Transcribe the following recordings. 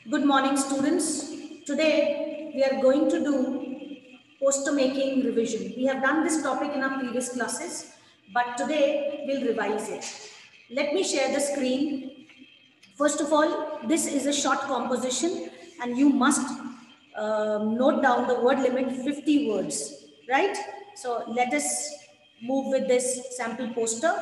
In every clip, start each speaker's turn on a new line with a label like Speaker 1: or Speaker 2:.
Speaker 1: Good morning, students. Today we are going to do poster making revision. We have done this topic in our previous classes, but today we'll revise it. Let me share the screen. First of all, this is a short composition, and you must note down the word limit 50 words, right? So let us move with this sample poster.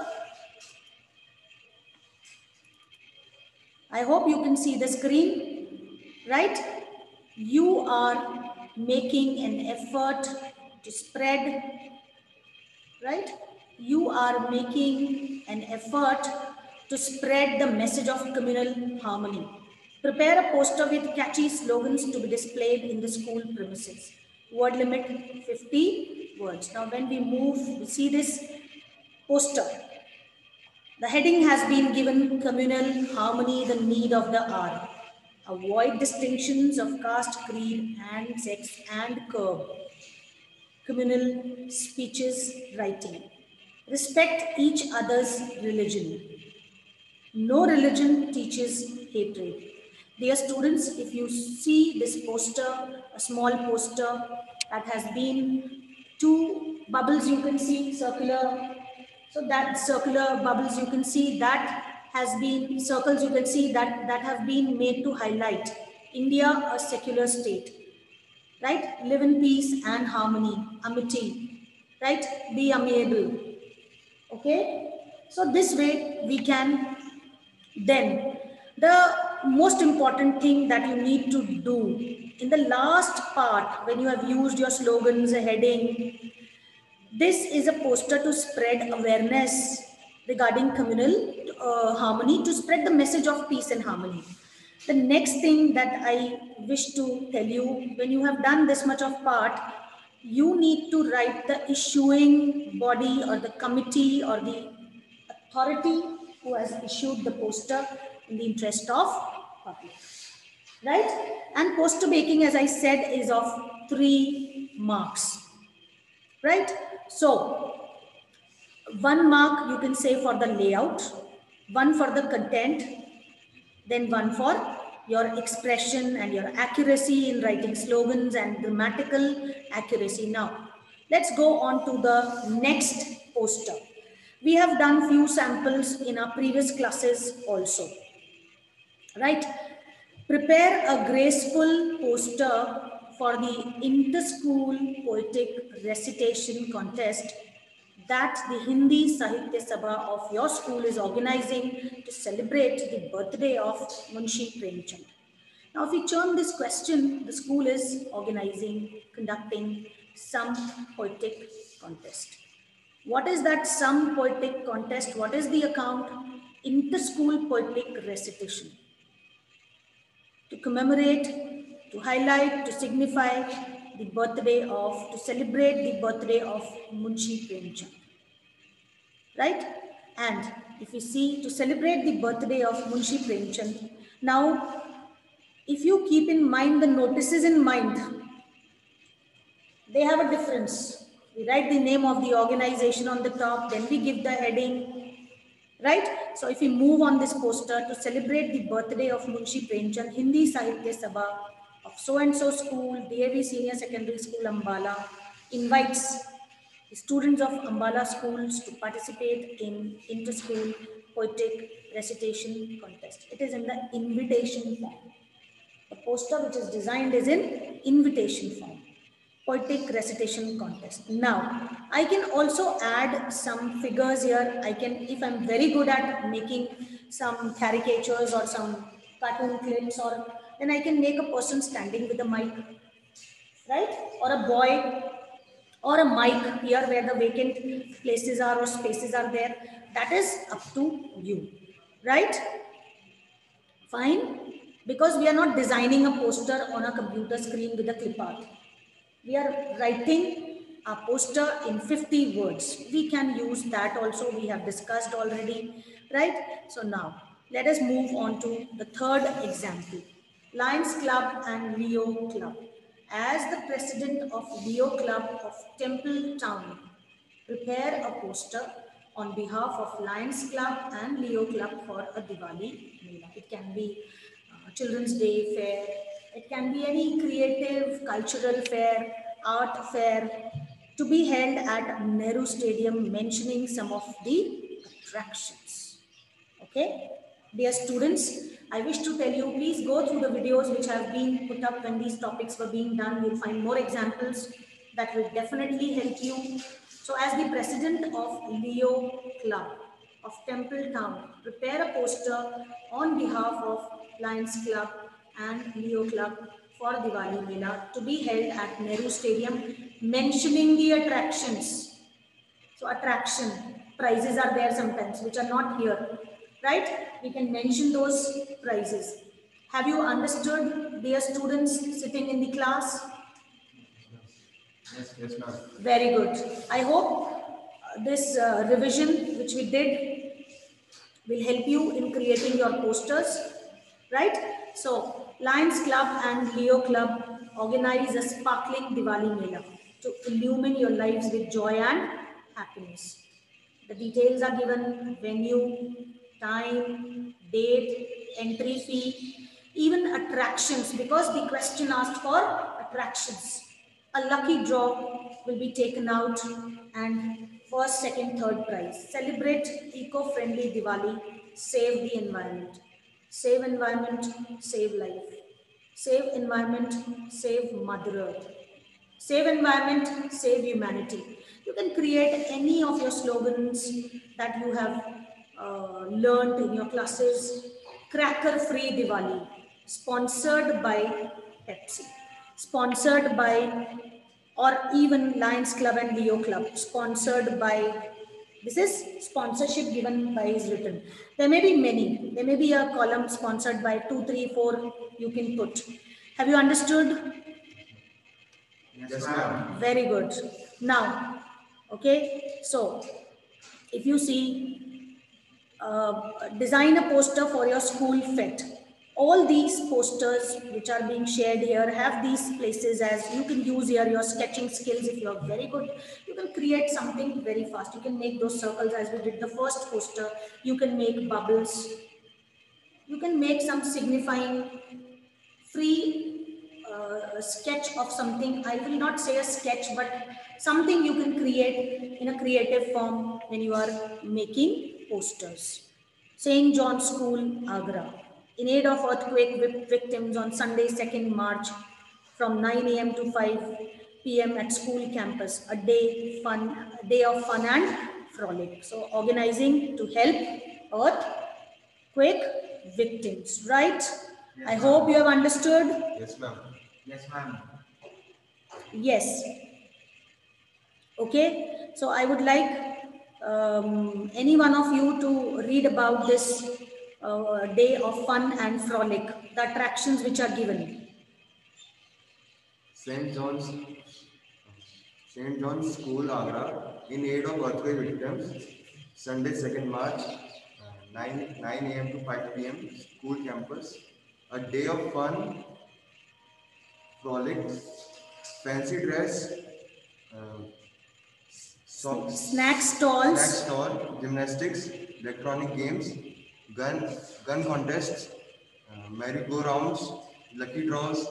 Speaker 1: I hope you can see the screen, right? You are making an effort to spread, right? You are making an effort to spread the message of communal harmony. Prepare a poster with catchy slogans to be displayed in the school premises. Word limit 50 words. Now, when we move, we see this poster. The heading has been given communal harmony, the need of the hour. Avoid distinctions of caste, creed, and sex, and curb communal speeches writing. Respect each other's religion. No religion teaches hatred. Dear students, if you see this poster, a small poster that has been two bubbles you can see, circular. So that circular bubbles you can see that has been, circles you can see that have been made to highlight India, a secular state, right? Live in peace and harmony, amity, right? Be amiable, okay? So this way we can then, the most important thing that you need to do in the last part, when you have used your slogans, a heading, this is a poster to spread awareness regarding communal harmony, to spread the message of peace and harmony. The next thing that I wish to tell you, when you have done this much of part, you need to write the issuing body or the committee or the authority who has issued the poster in the interest of public, right? And poster making, as I said, is of 3 marks, right? So 1 mark you can say for the layout, 1 for the content, then 1 for your expression and your accuracy in writing slogans and grammatical accuracy. Now, let's go on to the next poster. We have done few samples in our previous classes also, right? Prepare a graceful poster for the inter-school poetic recitation contest that the Hindi Sahitya Sabha of your school is organizing to celebrate the birthday of Munshi Premchand. Now, if we turn this question, the school is organizing, conducting some poetic contest. What is that some poetic contest? What is the account? Inter-school poetic recitation. To commemorate, to highlight, to signify the birthday of, to celebrate the birthday of Munshi Premchand. Right? And if you see, to celebrate the birthday of Munshi Premchand, now, if you keep in mind the notices in mind, they have a difference. We write the name of the organization on the top, then we give the heading, right? So if we move on this poster, to celebrate the birthday of Munshi Premchand, Hindi Sahitya Sabha of so-and-so school, DAV Senior Secondary School, Ambala, invites the students of Ambala schools to participate in inter-school poetic recitation contest. It is in the invitation form. The poster which is designed is in invitation form. Poetic recitation contest. Now, I can also add some figures here. I can, if I'm very good at making some caricatures or some cartoon clips, or then I can make a person standing with a mic, right? Or a boy, or a mic here where the vacant places are or spaces are there. That is up to you, right? Fine. Because we are not designing a poster on a computer screen with a clip art. We are writing a poster in 50 words. We can use that also. We have discussed already, right? So now let us move on to the third example. Lions Club and Leo Club. As the president of Leo Club of Temple Town, prepare a poster on behalf of Lions Club and Leo Club for a Diwali Mela. It can be Children's Day fair. It can be any creative, cultural fair, art fair to be held at Nehru Stadium, mentioning some of the attractions. Okay, dear students, I wish to tell you, please go through the videos which have been put up when these topics were being done. You'll find more examples that will definitely help you. So as the president of Leo Club of Temple Town, prepare a poster on behalf of Lions Club and Leo Club for Diwali Mela to be held at Nehru Stadium, mentioning the attractions. So attraction, prizes are there sometimes which are not here, right? We can mention those prizes. Have you understood, dear students sitting in the class?
Speaker 2: Yes, ma'am.
Speaker 1: Very good. I hope this revision which we did will help you in creating your posters, right? So Lions Club and Leo Club organize a sparkling Diwali Mela to illumine your lives with joy and happiness. The details are given: venue, time, date, entry fee, even attractions, because the question asked for attractions. A lucky draw will be taken out and first, second, third prize. Celebrate eco-friendly Diwali, save the environment. Save environment, save life. Save environment, save Mother Earth. Save environment, save humanity. You can create any of your slogans that you have learned in your classes. Cracker free Diwali, sponsored by Pepsi, sponsored by, or even Lions Club and Leo Club, sponsored by. This is sponsorship given by is written. There may be many. There may be a column sponsored by 2, 3, 4. You can put. Have you understood?
Speaker 2: Yes, ma'am.
Speaker 1: Very good. Now, okay, so if you see, design a poster for your school fete. All these posters which are being shared here have these places as you can use here your sketching skills. If you are very good, you can create something very fast. You can make those circles as we did the first poster. You can make bubbles. You can make some signifying free sketch of something. I will not say a sketch, but something you can create in a creative form when you are making posters. St. John's School, Agra, in aid of earthquake victims on Sunday, 2nd March, from 9 a.m. to 5 p.m. at school campus, a day of fun and frolic. So organizing to help earthquake victims, right? Yes, I hope you have understood.
Speaker 2: Yes, ma'am.
Speaker 3: Yes, ma'am.
Speaker 1: Yes. Okay. So I would like any one of you to read about this day of fun and frolic, the attractions which are given.
Speaker 2: St. John's School, Agra, in aid of earthquake victims, Sunday, 2nd March, 9 a.m. to 5 p.m. School campus, a day of fun, frolic, fancy dress,
Speaker 1: Snack stalls,
Speaker 2: gymnastics, electronic games, gun contests, merry-go-rounds, lucky draws.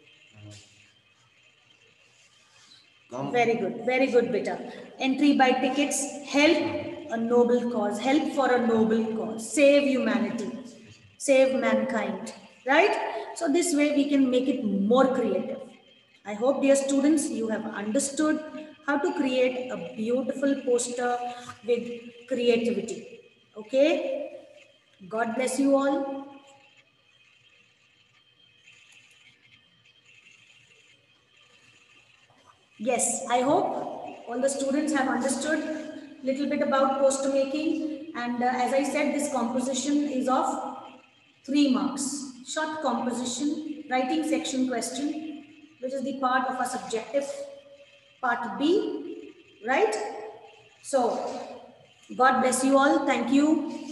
Speaker 1: Very good, beta. Entry by tickets, help a noble cause, help for a noble cause, save humanity, save mankind, right? So this way we can make it more creative. I hope, dear students, you have understood how to create a beautiful poster with creativity. Okay? God bless you all. Yes, I hope all the students have understood a little bit about poster making. And as I said, this composition is of 3 marks. Short composition, writing section question, which is the part of a subjective part B, right? So, God bless you all. Thank you.